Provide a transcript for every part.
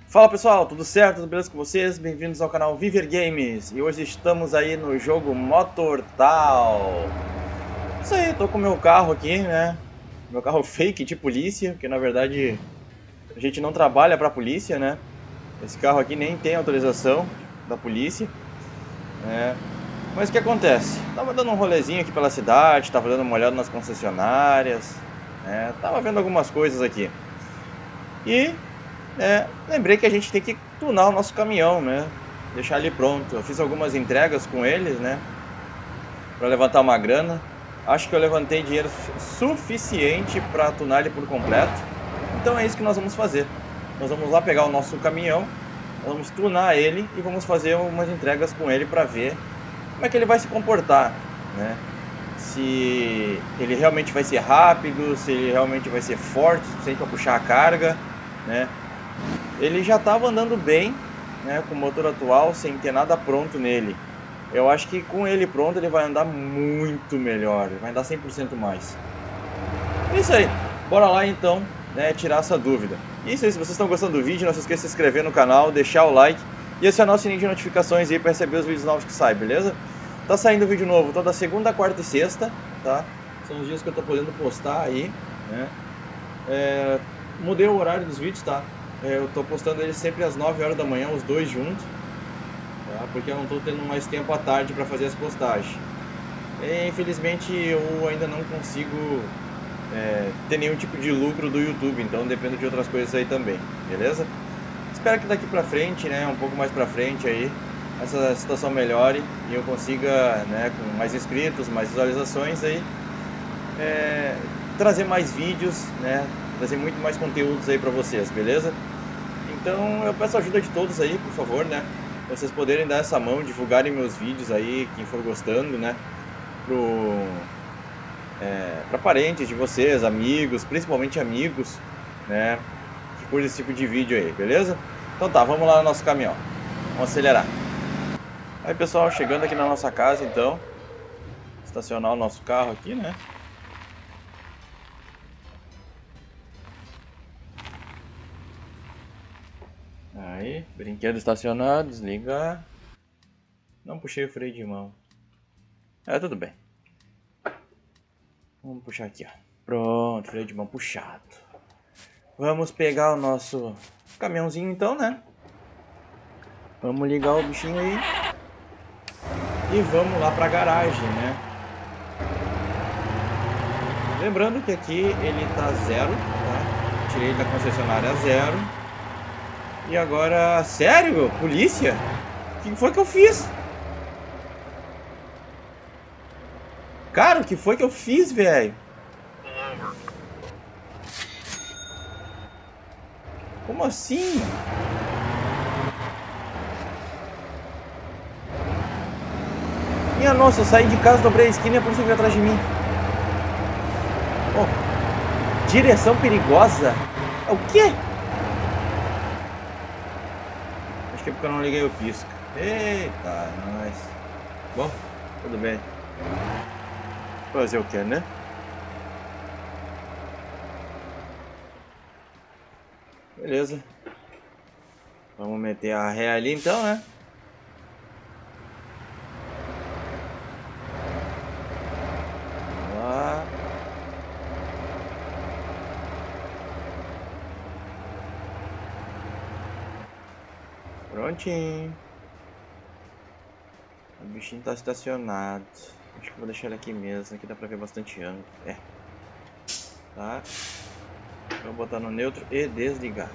Fala pessoal, tudo certo? Tudo beleza com vocês? Bem-vindos ao canal Viver Games. E hoje estamos aí no jogo Motortal. Isso aí, tô com o meu carro aqui, né? Meu carro fake de polícia, que na verdade a gente não trabalha pra polícia, né? Esse carro aqui nem tem autorização da polícia, né? Mas o que acontece? Tava dando um rolezinho aqui pela cidade, tava dando uma olhada nas concessionárias, né? Tava vendo algumas coisas aqui. E lembrei que a gente tem que tunar o nosso caminhão, né? Deixar ele pronto. Eu fiz algumas entregas com eles, né? Para levantar uma grana. Acho que eu levantei dinheiro suficiente para tunar ele por completo. Então é isso que nós vamos fazer. Nós vamos lá pegar o nosso caminhão, vamos tunar ele e vamos fazer umas entregas com ele para ver como é que ele vai se comportar, né? Se ele realmente vai ser rápido, se ele realmente vai ser forte, o suficiente para puxar a carga, né? Ele já estava andando bem, né, com o motor atual, sem ter nada pronto nele. Eu acho que com ele pronto ele vai andar muito melhor, ele vai andar 100% mais. É isso aí, bora lá então, né, tirar essa dúvida. Isso aí, se vocês estão gostando do vídeo, não se esqueça de se inscrever no canal, deixar o like e acionar o sininho de notificações aí para receber os vídeos novos que saem, beleza? Tá saindo vídeo novo toda segunda, quarta e sexta, tá? São os dias que eu tô podendo postar aí, né? Mudei o horário dos vídeos, tá? Eu tô postando eles sempre às 9 horas da manhã, os dois juntos, tá? Porque eu não tô tendo mais tempo à tarde para fazer as postagens. E, infelizmente eu ainda não consigo ter nenhum tipo de lucro do YouTube, então dependo de outras coisas aí também, beleza? Espero que daqui pra frente, né, um pouco mais pra frente aí, essa situação melhore e eu consiga, né, com mais inscritos, mais visualizações aí, trazer mais vídeos, né, trazer muito mais conteúdos aí pra vocês, beleza? Então eu peço a ajuda de todos aí, por favor, né? Vocês poderem dar essa mão, divulgarem meus vídeos aí, quem for gostando, né? Pra parentes de vocês, amigos, principalmente amigos, né? Que curtem esse tipo de vídeo aí, beleza? Então tá, vamos lá no nosso caminhão. Vamos acelerar. Aí pessoal, chegando aqui na nossa casa então. Estacionar o nosso carro aqui, né? Aí, brinquedo estacionado, desligar. Não puxei o freio de mão. Tudo bem. Vamos puxar aqui, ó. Pronto, freio de mão puxado. Vamos pegar o nosso caminhãozinho então, né? Vamos ligar o bichinho aí. E vamos lá pra garagem, né? Lembrando que aqui ele tá zero, tá? Tirei ele da concessionária zero. E agora... Sério? Polícia? O que foi que eu fiz? Cara, o que foi que eu fiz, velho? Como assim? Minha nossa, eu saí de casa, dobrei a esquina e a polícia veio atrás de mim. Oh, direção perigosa? É o quê? Acho que é porque eu não liguei o pisca. Eita, nós. Bom, tudo bem. Fazer o que, né? Beleza. Vamos meter a ré ali então, né? Vamos lá. Prontinho. O bichinho tá estacionado. Acho que vou deixar ele aqui mesmo. Aqui dá pra ver bastante ângulo. Tá. Vou botar no neutro e desligar.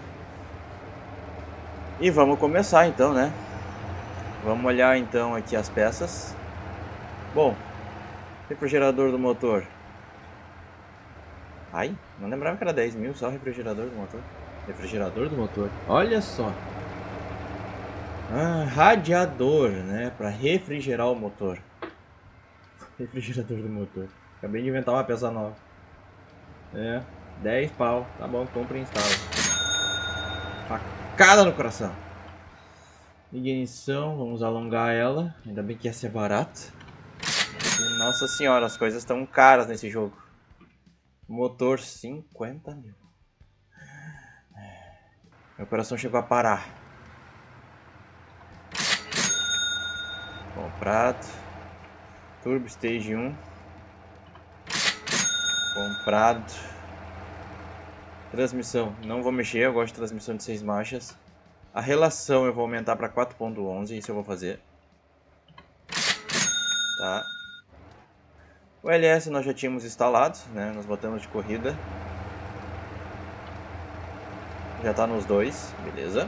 E vamos começar então, né? Vamos olhar então aqui as peças. Bom, refrigerador do motor. Ai, não lembrava que era 10 mil só o refrigerador do motor. Refrigerador do motor, olha só. Radiador, né? Para refrigerar o motor. Refrigerador do motor. Acabei de inventar uma peça nova. 10 pau. Tá bom, compra e instala. Facada no coração. Ignição, vamos alongar ela. Ainda bem que ia ser barato. E, nossa senhora, as coisas estão caras nesse jogo. Motor 50 mil. Meu coração chegou a parar. Comprado. Turbo Stage 1. Comprado. Transmissão. Não vou mexer, eu gosto de transmissão de 6 marchas. A relação eu vou aumentar para 4.11, isso eu vou fazer. Tá. O LS nós já tínhamos instalado, né? Nós botamos de corrida. Já tá nos dois, beleza.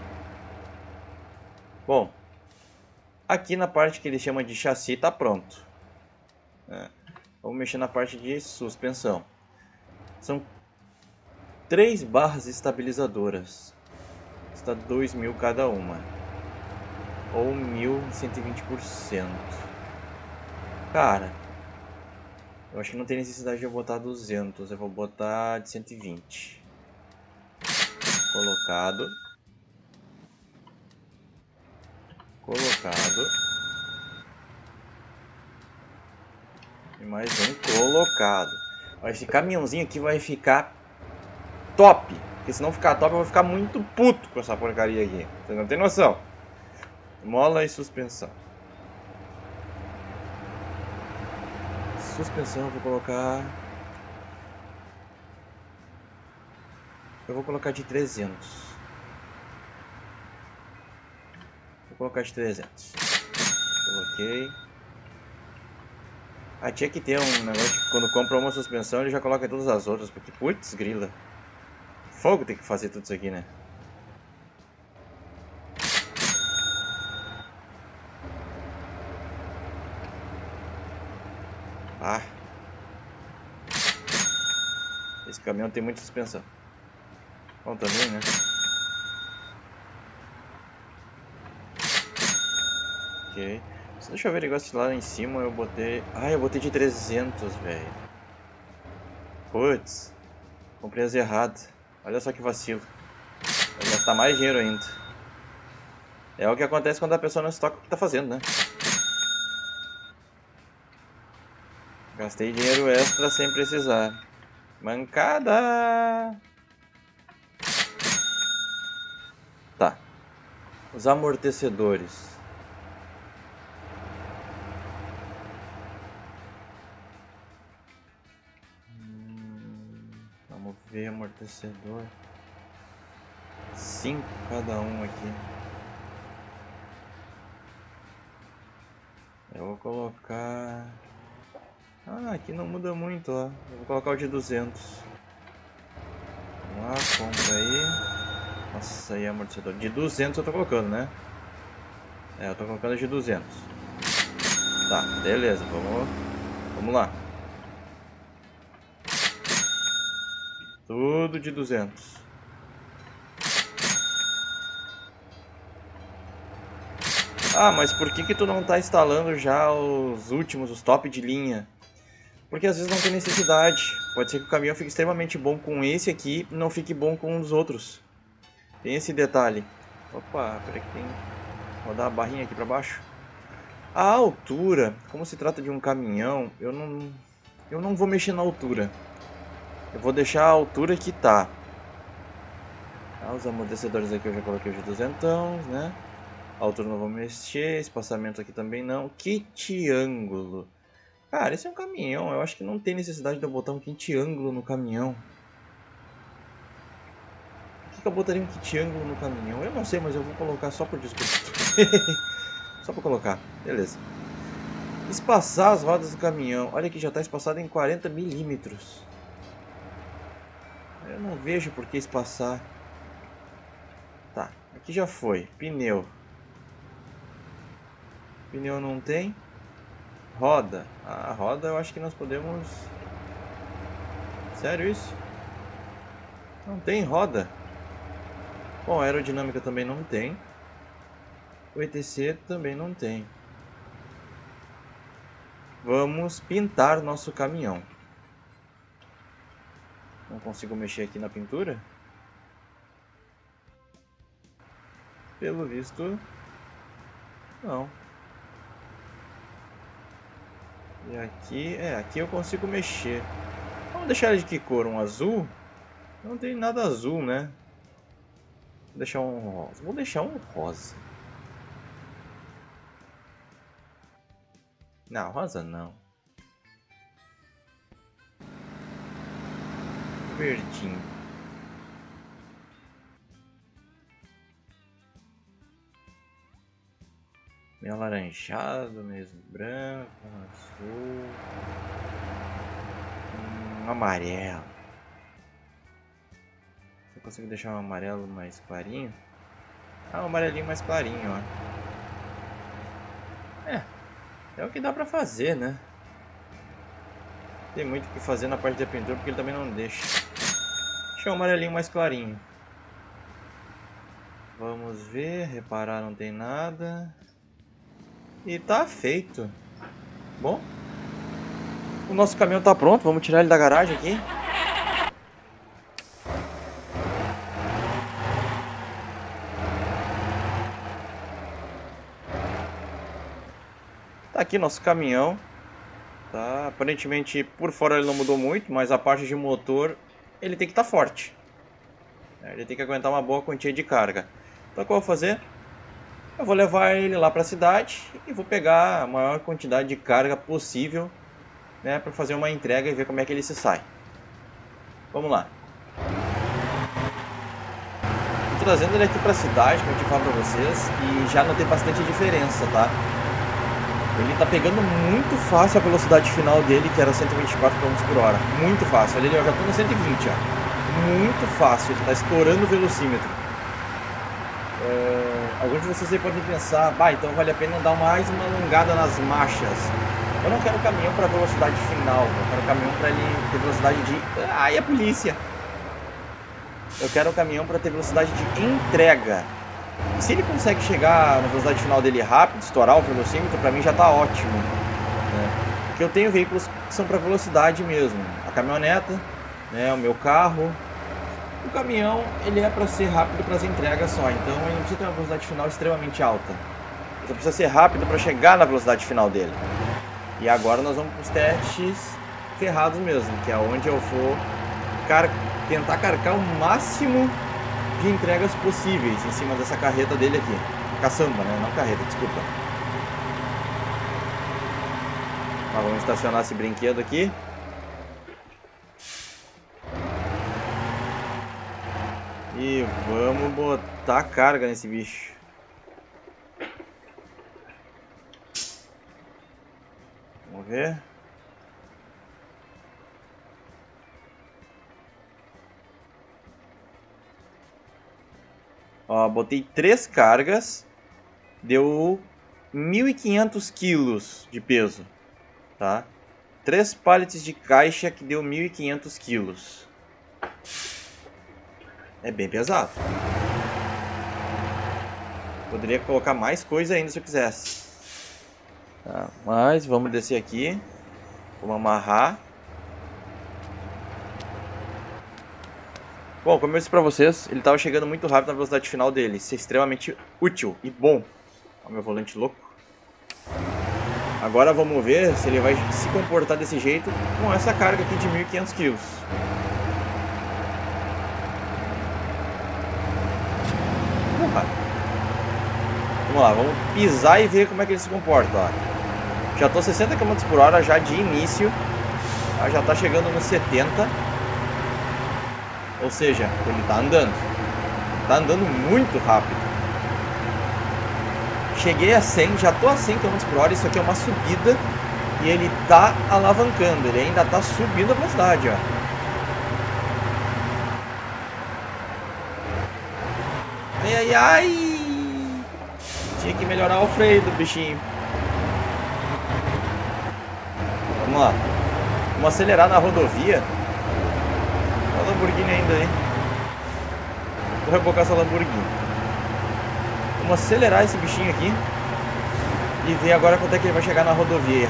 Bom, aqui na parte que ele chama de chassi tá pronto. Vamos mexer na parte de suspensão. São 3 barras estabilizadoras. Está 2.000 cada uma. Ou 1.120%. Cara, eu acho que não tem necessidade de eu botar 200. Eu vou botar de 120. Colocado. Colocado. E mais um colocado. Esse caminhãozinho aqui vai ficar top. Porque se não ficar top, eu vou ficar muito puto com essa porcaria aqui. Você não tem noção. Mola e suspensão. Suspensão eu vou colocar... Eu vou colocar de 300. Vou colocar de 300. Coloquei. Ah, tinha que ter um negócio que quando compra uma suspensão ele já coloca todas as outras. Porque, putz, grila. Fogo tem que fazer tudo isso aqui, né? Ah. Esse caminhão tem muita suspensão. Bom também, né? Ok. Deixa eu averiguar se lá em cima eu botei... Ah, eu botei de 300, velho. Putz. Comprei as erradas. Olha só que vacilo. Vou gastar mais dinheiro ainda. É o que acontece quando a pessoa não estoca o que tá fazendo, né? Gastei dinheiro extra sem precisar. Mancada! Tá. Os amortecedores. Vamos ver amortecedor. 5 cada um aqui. Eu vou colocar... Ah, aqui não muda muito, ó. Eu vou colocar o de 200. Vamos lá, compra aí. Nossa, aí é amortecedor. De 200 eu tô colocando, né? É, eu tô colocando de 200. Tá, beleza, vamos lá. Tudo de 200. Ah, mas por que tu não tá instalando já os últimos, os top de linha? Porque às vezes não tem necessidade. Pode ser que o caminhão fique extremamente bom com esse aqui e não fique bom com os outros. Tem esse detalhe. Opa, peraí que tem... Vou dar a barrinha aqui pra baixo. A altura, como se trata de um caminhão, eu não vou mexer na altura. Eu vou deixar a altura que tá. Os amortecedores aqui eu já coloquei de 200, né? A altura não vou mexer, espaçamento aqui também não. Kit ângulo. Cara, esse é um caminhão, eu acho que não tem necessidade de eu botar um kit ângulo no caminhão. Por que eu botaria um kit ângulo no caminhão? Eu não sei, mas eu vou colocar só por desgosto. Só pra colocar, beleza. Espaçar as rodas do caminhão. Olha que já está espaçado em 40 milímetros. Eu não vejo por que espaçar. Tá, aqui já foi. Pneu. Pneu não tem. Roda. A roda eu acho que nós podemos... Sério isso? Não tem roda. Bom, a aerodinâmica também não tem. O ETC também não tem. Vamos pintar nosso caminhão. Não consigo mexer aqui na pintura. Pelo visto, não. E aqui, aqui eu consigo mexer. Vamos deixar ele de que cor? Um azul? Não tem nada azul, né? Vou deixar um rosa. Vou deixar um rosa. Não, rosa não. Verdinho. Meio alaranjado, mesmo branco, azul. Amarelo. Se eu consigo deixar um amarelo mais clarinho. Ah, um amarelinho mais clarinho, ó. É o que dá pra fazer, né? Tem muito o que fazer na parte da pintura porque ele também não deixa. Deixa um amarelinho mais clarinho. Vamos ver, reparar não tem nada. E tá feito. Bom, o nosso caminhão tá pronto, vamos tirar ele da garagem aqui. Tá aqui nosso caminhão. Tá, aparentemente por fora ele não mudou muito, mas a parte de motor ele tem que estar forte. Ele tem que aguentar uma boa quantia de carga. Então o que eu vou fazer? Eu vou levar ele lá para a cidade e vou pegar a maior quantidade de carga possível, né, para fazer uma entrega e ver como é que ele se sai. Vamos lá. Estou trazendo ele aqui para a cidade, como eu te falo para vocês, e já notei bastante diferença, tá? Ele tá pegando muito fácil a velocidade final dele, que era 124 km/h. Muito fácil. Olha ali, eu já tô no 120, ó. Muito fácil, ele tá estourando o velocímetro. Alguns de vocês aí podem pensar, então vale a pena dar mais uma alongada nas marchas. Eu não quero caminhão para velocidade final, eu quero caminhão para ele ter velocidade de... Ai, a polícia! Eu quero o caminhão para ter velocidade de entrega. Se ele consegue chegar na velocidade final dele rápido, estourar o velocímetro, pra mim já tá ótimo, né? Porque eu tenho veículos que são para velocidade mesmo. A caminhoneta, né, o meu carro. O caminhão, ele é para ser rápido para as entregas só, então ele não precisa ter uma velocidade final extremamente alta. Ele só precisa ser rápido para chegar na velocidade final dele. E agora nós vamos para os testes ferrados mesmo, que é onde eu vou tentar carregar o máximo de entregas possíveis em cima dessa carreta dele aqui. Caçamba, né? Não carreta, desculpa. Vamos estacionar esse brinquedo aqui. E vamos botar carga nesse bicho. Vamos ver. Ó, botei 3 cargas, deu 1.500 quilos de peso, tá? 3 pallets de caixa que deu 1.500 quilos. É bem pesado. Poderia colocar mais coisa ainda se eu quisesse. Tá, mas vamos descer aqui. Vamos amarrar. Bom, como eu disse pra vocês, ele estava chegando muito rápido na velocidade final dele. Isso é extremamente útil e bom. Olha o meu volante louco. Agora vamos ver se ele vai se comportar desse jeito com essa carga aqui de 1.500 quilos. Vamos lá, vamos pisar e ver como é que ele se comporta. Ó. Já tô 60 km/h já de início. Tá? Já tá chegando nos 70. Ou seja, ele tá andando. Tá andando muito rápido. Cheguei a 100, já tô a 100 km/h. Isso aqui é uma subida. E ele tá alavancando. Ele ainda tá subindo a velocidade, ó. Ai, ai, ai! Tinha que melhorar o freio do bichinho. Vamos lá. Vamos acelerar na rodovia. Olha a Lamborghini ainda aí. Vou rebocar essa Lamborghini. Vamos acelerar esse bichinho aqui. E ver agora quanto é que ele vai chegar na rodovia.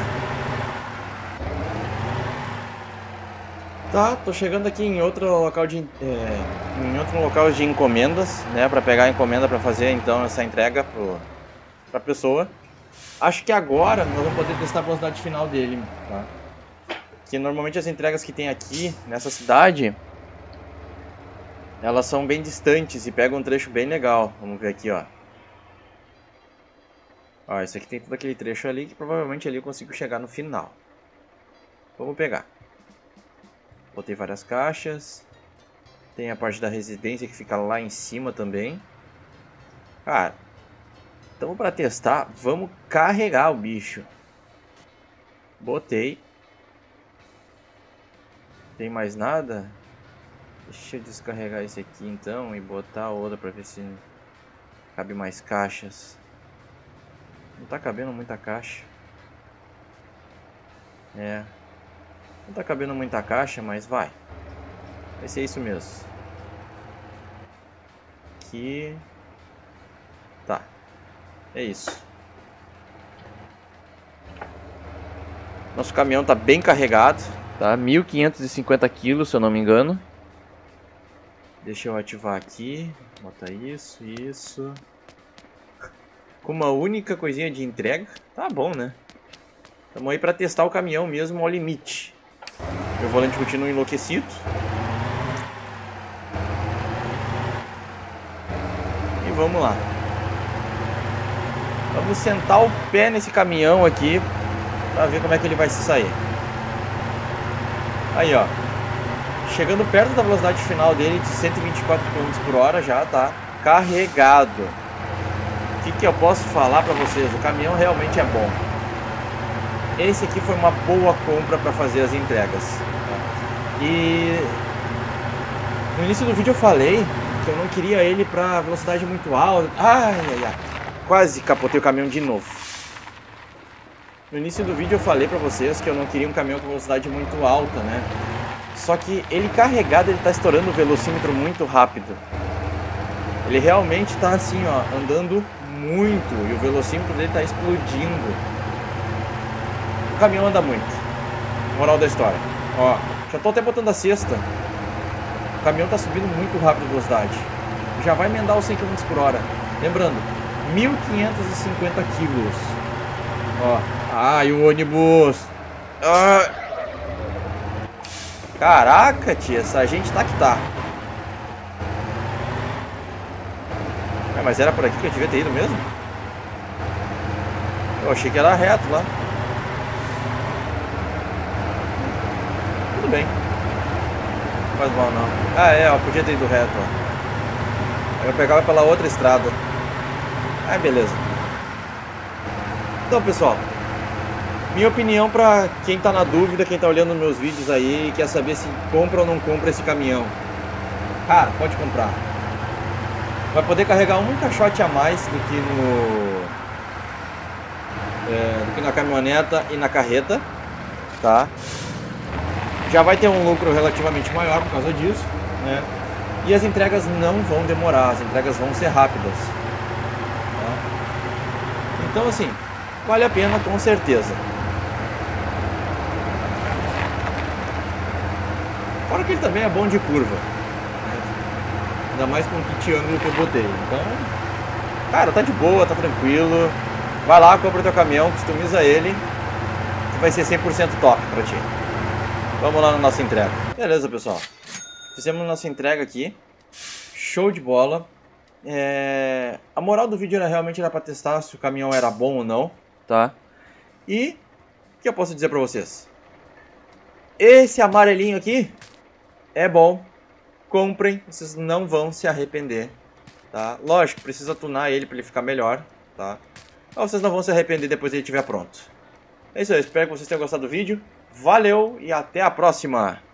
Tá, tô chegando aqui em outro local de encomendas, né, para pegar a encomenda para fazer então essa entrega pra pessoa. Acho que agora nós vamos poder testar a velocidade final dele, tá? Que normalmente as entregas que tem aqui nessa cidade elas são bem distantes e pegam um trecho bem legal. Vamos ver aqui, ó. Ó, esse aqui tem todo aquele trecho ali que provavelmente ali eu consigo chegar no final. Vamos pegar. Botei várias caixas. Tem a parte da residência que fica lá em cima também. Cara, então para testar, vamos carregar o bicho. Botei. Tem mais nada? Deixa eu descarregar esse aqui então e botar outra para ver se cabe mais caixas. Não tá cabendo muita caixa. É. Não tá cabendo muita caixa, mas vai. Vai ser isso mesmo. Aqui. Tá. É isso. Nosso caminhão tá bem carregado. Tá? 1.550 quilos, se eu não me engano. Deixa eu ativar aqui. Bota isso, isso. Com uma única coisinha de entrega. Tá bom, né? Estamos aí para testar o caminhão mesmo ao limite. Meu volante continua enlouquecido. E vamos lá. Vamos sentar o pé nesse caminhão aqui para ver como é que ele vai se sair. Aí, ó. Chegando perto da velocidade final dele de 124 km por hora, já tá carregado. O que eu posso falar para vocês? O caminhão realmente é bom. Esse aqui foi uma boa compra para fazer as entregas. E no início do vídeo eu falei que eu não queria ele para velocidade muito alta. Ai, ai, ai. Quase capotei o caminhão de novo. No início do vídeo eu falei para vocês que eu não queria um caminhão com velocidade muito alta, né? Só que ele carregado, ele tá estourando o velocímetro muito rápido. Ele realmente tá assim, ó, andando muito e o velocímetro dele tá explodindo. O caminhão anda muito. Moral da história. Ó, já tô até botando a sexta. O caminhão tá subindo muito rápido a velocidade. Já vai emendar os 100 km por hora. Lembrando, 1.550 quilos. Ó, ai, o ônibus. Ah. Caraca, tia, essa gente tá que tá. Mas era por aqui que eu devia ter ido mesmo? Eu achei que era reto lá. Tudo bem. Não faz mal não. Ah, é, ó, podia ter ido reto, ó. Aí eu pegava pela outra estrada. Ah, beleza. Então, pessoal, minha opinião pra quem tá na dúvida, quem tá olhando meus vídeos aí e quer saber se compra ou não compra esse caminhão. Cara, pode comprar. Vai poder carregar um caixote a mais do que na caminhoneta e na carreta, tá? Já vai ter um lucro relativamente maior por causa disso, né? E as entregas não vão demorar, as entregas vão ser rápidas, tá? Então assim, vale a pena com certeza. Fora que ele também é bom de curva. Ainda mais com o kit ângulo que eu botei. Então, cara, tá de boa, tá tranquilo. Vai lá, compra teu caminhão, customiza ele, que vai ser 100% top pra ti. Vamos lá na nossa entrega. Beleza, pessoal. Fizemos nossa entrega aqui. Show de bola. A moral do vídeo era realmente pra testar se o caminhão era bom ou não, tá? E o que eu posso dizer pra vocês? Esse amarelinho aqui é bom. Comprem, vocês não vão se arrepender, tá? Lógico, precisa tunar ele para ele ficar melhor, tá? Mas vocês não vão se arrepender depois que ele estiver pronto. É isso aí, espero que vocês tenham gostado do vídeo. Valeu e até a próxima!